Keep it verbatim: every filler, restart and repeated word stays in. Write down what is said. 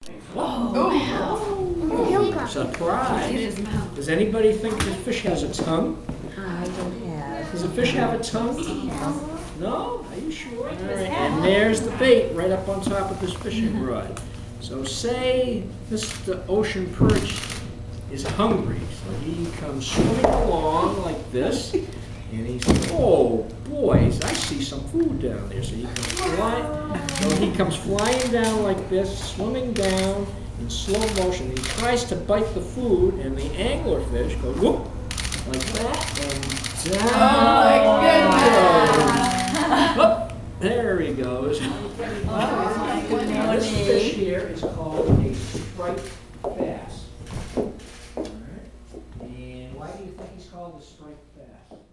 Oh, wow. Surprise. Does anybody think this fish has a tongue? I don't have. Does a fish have a tongue? No? Are you sure? All right. And there's the bait right up on top of this fishing rod. So say Mister Ocean Perch is hungry. So he comes swimming along like this. And he's, oh boys, I see some food down there. So he comes flying, so he comes flying down like this, swimming down in slow motion. He tries to bite the food, and the anglerfish goes whoop like that, and down. Oh my goodness! Whoop, there he goes. Now this fish here is called a striped bass. All right. And why do you think he's called a striped bass?